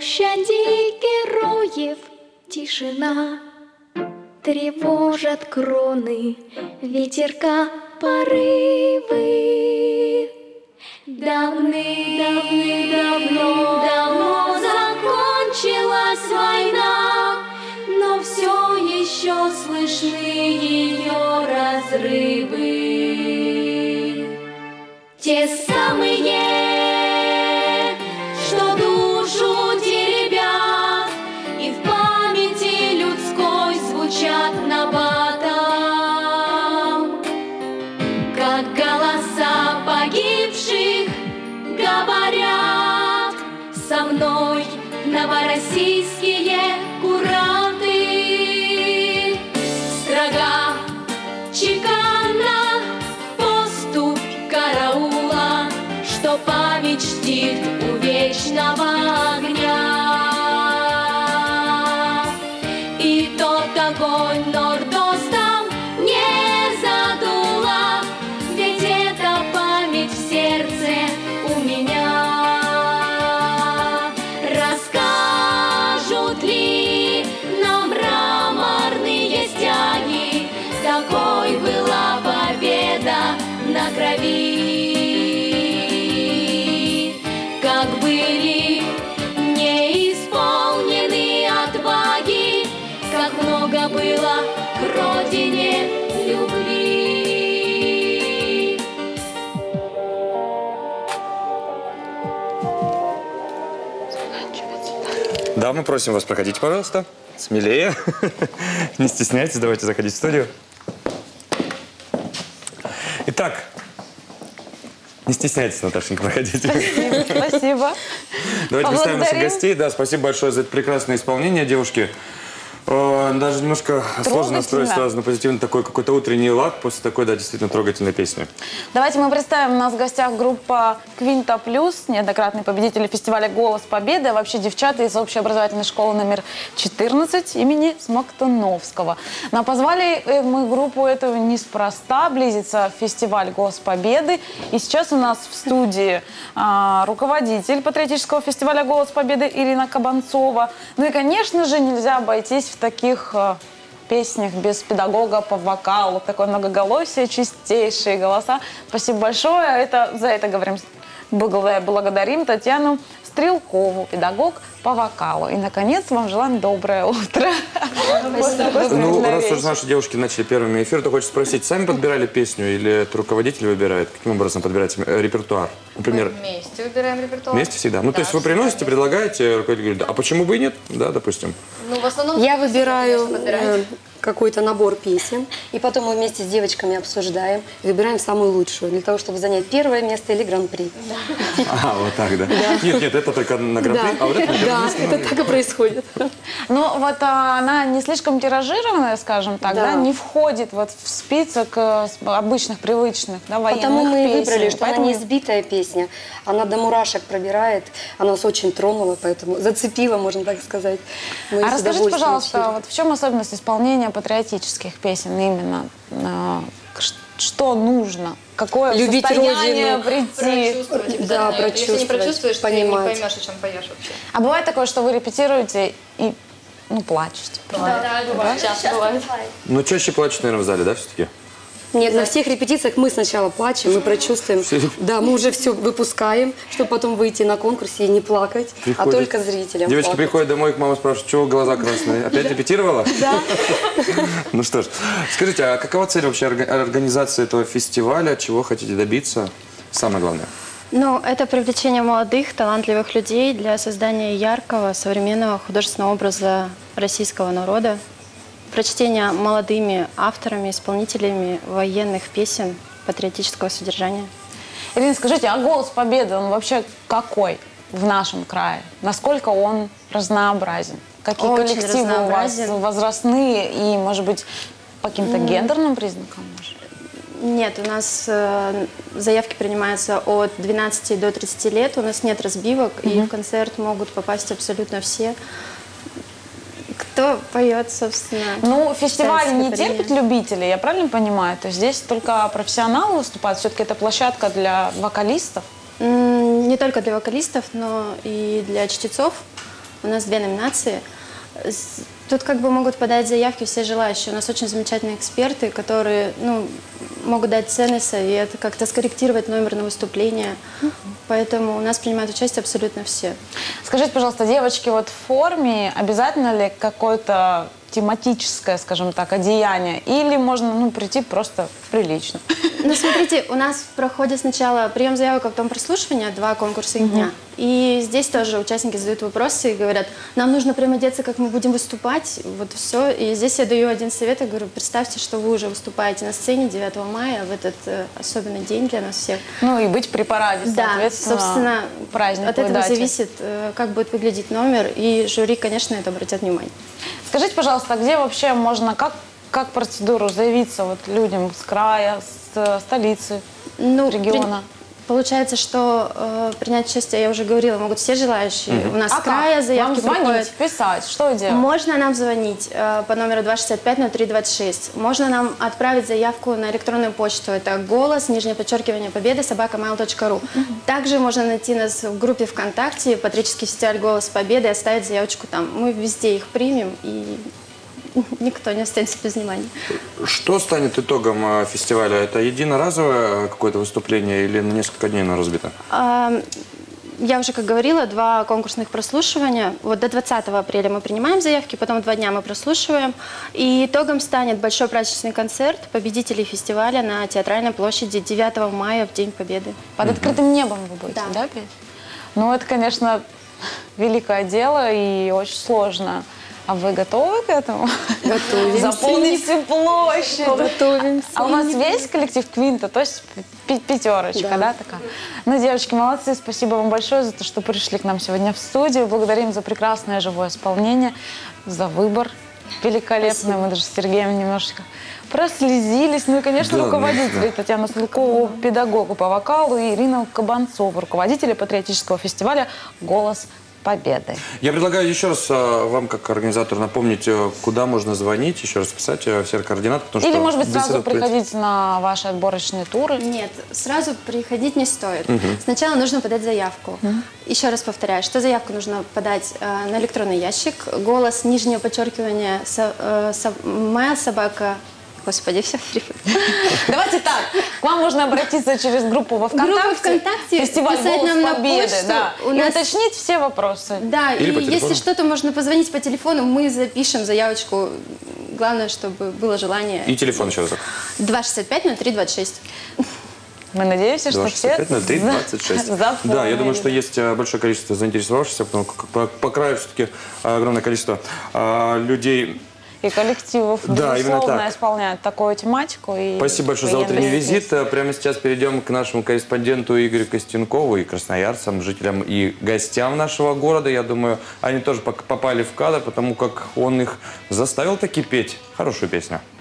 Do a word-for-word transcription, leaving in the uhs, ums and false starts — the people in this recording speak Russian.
площади героев тишина, тревожат кроны ветерка порывы. Давным-давным-давно давно закончилась война, но все еще слышны ее разрывы. Те самые, что душу теребят, и в памяти людской звучат набатом, как голоса погибших говорят со мной новороссийские куранты. Строга, чеканна, поступь караула, что память чтит у вечного огня. И тот огонь нордостом не задула, ведь это память в сердце у меня. Расскажут ли нам мраморные стяги, какой была победа на крови, как были неисполнены отваги, как много было к родине любви. Да, мы просим вас, проходите, пожалуйста. Смелее. Не стесняйтесь, давайте заходить в студию. Итак, не стесняйтесь, Наташенька, проходите. Спасибо. Спасибо. Давайте представим наших гостей. Да, спасибо большое за это прекрасное исполнение, девушки. Даже немножко сложно настроить сразу на позитивный такой какой-то утренний лад после такой, да, действительно трогательной песни. Давайте мы представим, у нас в гостях группа Квинта Плюс, неоднократные победители фестиваля «Голос Победы», а вообще девчата из общеобразовательной школы номер четырнадцать имени Смоктуновского. Но позвали мы группу эту неспроста, близится фестиваль «Голос Победы». И сейчас у нас в студии а, руководитель патриотического фестиваля «Голос Победы» Ирина Кабанцова. Ну и, конечно же, нельзя обойтись в таких э, песнях без педагога по вокалу, такое многоголосие, чистейшие голоса. Спасибо большое. Это, за это говорим, благодарим Татьяну Стрелкову, педагог по вокалу. И, наконец, вам желаем доброе утро. Ну, раз уж наши девушки начали первыми эфир, то хочется спросить, сами подбирали песню или это руководитель выбирает? Каким образом подбираете репертуар? Например, мы вместе выбираем репертуар. Вместе всегда? Ну, да, то есть вы приносите, предлагаете, руководитель говорит, да, а почему бы и нет? Да, допустим. Ну, в основном... Я выбираю э, какой-то набор песен, и потом мы вместе с девочками обсуждаем, и выбираем самую лучшую, для того, чтобы занять первое место или гран-при. Да. А, вот так, да? Нет, нет, это только на гран-при, а вот это на гран-при. Да, это так и происходит. Ну, вот а, она не слишком тиражированная, скажем так, да, не входит вот в список э, обычных, привычных, да, военных Потому мы и песен. выбрали, что Поэтому... она не избитая песня, она до мурашек пробирает, она нас очень тронула, поэтому зацепила, можно так сказать. Мы а расскажите, пожалуйста, вот в чем особенность исполнения патриотических песен именно? Э, что нужно? Какое Любить состояние родину. прийти? Прочувствовать. Да, Если прочувствовать, не прочувствуешь, понимать. ты не поймешь, о чем поешь вообще. А бывает такое, что вы репетируете и, ну, плачете? Да, да, бывает. Часто бывает. Ну, чаще плачут, наверное, в зале, да, все-таки? Нет, на всех репетициях мы сначала плачем, мы прочувствуем. Да, мы уже все выпускаем, чтобы потом выйти на конкурсе и не плакать, приходит. А только зрителям. Девочки плакать. приходят домой, их мама спрашивает, чего глаза красные? Опять репетировала? Да. Ну что ж, скажите, а какова цель вообще организации этого фестиваля? Чего хотите добиться? Самое главное. Ну, это привлечение молодых, талантливых людей для создания яркого, современного художественного образа российского народа. Прочтение молодыми авторами, исполнителями военных песен патриотического содержания. Ирина, скажите, а «Голос Победы», он вообще какой в нашем крае? Насколько он разнообразен? Какие Очень коллективы у вас возрастные и, может быть, по каким-то mm. гендерным признакам? Может? Нет, у нас э, заявки принимаются от двенадцати до тридцати лет, у нас нет разбивок, mm-hmm. и в концерт могут попасть абсолютно все. Кто поет, собственно. Ну, фестиваль не терпит любителей, я правильно понимаю? То есть здесь только профессионалы выступают, все-таки это площадка для вокалистов? Не только для вокалистов, но и для чтецов. У нас две номинации. С- Тут как бы могут подать заявки все желающие. У нас очень замечательные эксперты, которые ну, могут дать ценный совет, как-то скорректировать номер на выступление. Поэтому у нас принимают участие абсолютно все. Скажите, пожалуйста, девочки, вот в форме обязательно ли какое-то тематическое, скажем так, одеяние? Или можно ну, прийти просто прилично? Ну, смотрите, у нас проходит сначала прием заявок, а потом прослушивание, два конкурса дня. И здесь тоже участники задают вопросы и говорят, нам нужно прям одеться, как мы будем выступать, вот все. И здесь я даю один совет, я говорю, представьте, что вы уже выступаете на сцене девятого мая, в этот э, особенный день для нас всех. Ну и быть при параде, Да, соответственно, собственно, празднику от и этого дате. зависит, э, как будет выглядеть номер, и жюри, конечно, это обратят внимание. Скажите, пожалуйста, а где вообще можно, как, как процедуру заявиться вот людям с края, с э, столицы, Ну, региона? при- Получается, что э, принять участие, я уже говорила, могут все желающие. У нас А с края как? заявки Вам звонить, приходят. писать, что делать? Можно нам звонить э, по номеру два шестьдесят пять ноль три двадцать шесть. Можно нам отправить заявку на электронную почту. Это голос, нижнее подчеркивание, победы, собака mail точка ру. Также можно найти нас в группе ВКонтакте, Патриотический фестиваль «Голос Победы», и оставить заявочку там. Мы везде их примем, и никто не останется без внимания. Что станет итогом э, фестиваля? Это единоразовое какое-то выступление или на несколько дней оно разбито? А, Я уже, как говорила, два конкурсных прослушивания. Вот до двадцатого апреля мы принимаем заявки, потом два дня мы прослушиваем. И итогом станет большой праздничный концерт победителей фестиваля на Театральной площади девятого мая в День Победы. Под открытым небом вы будете, Да. да, петь? Ну, это, конечно, великое дело и очень сложно. А вы готовы к этому? Готовимся. Заполнить всю площадь. Готовимся. А у вас весь коллектив Квинта, то есть пи- пятерочка, да. Да. такая? Ну, девочки, молодцы, спасибо вам большое за то, что пришли к нам сегодня в студию. Благодарим за прекрасное живое исполнение, за выбор великолепный. Мы даже с Сергеем немножечко прослезились. Ну и, конечно, Да, руководители да. Татьяна Слукова, педагогу по вокалу, и Ирина Кабанцова, руководителя патриотического фестиваля «Голос Победы». Я предлагаю еще раз э, вам, как организатору, напомнить, э, куда можно звонить, еще раз писать э, все координаты. Потому Или, что может быть, беседа сразу впредь- приходить на ваши отборочные туры. Нет, сразу приходить не стоит. Сначала нужно подать заявку. Еще раз повторяю, что заявку нужно подать э, на электронный ящик. Голос, нижнее подчеркивание, со, э, со- mail собака. Господи, все. Давайте так, к вам можно обратиться через группу во ВКонтакте. Группа ВКонтакте, фестиваль писать «Голос нам на Победы», почту. да, У и нас- уточнить все вопросы. Да, Или и по телефону. если что-то, можно позвонить по телефону, мы запишем заявочку. Главное, чтобы было желание. И телефон еще раз. два шестьдесят пять ноль три двадцать шесть. Мы надеемся, что два все шестьдесят пять ноль три двадцать шесть. запомнили. Да, я думаю, что есть э, большое количество заинтересовавшихся, потому как по, по краю все-таки огромное количество э, людей. И коллективов, Да, именно безусловно, так. исполняют такую тематику. И Спасибо большое за военные утренний визит. действия. Прямо сейчас перейдем к нашему корреспонденту Игорю Костенкову и красноярцам, жителям и гостям нашего города. Я думаю, они тоже пок- попали в кадр, потому как он их заставил таки петь хорошую песню.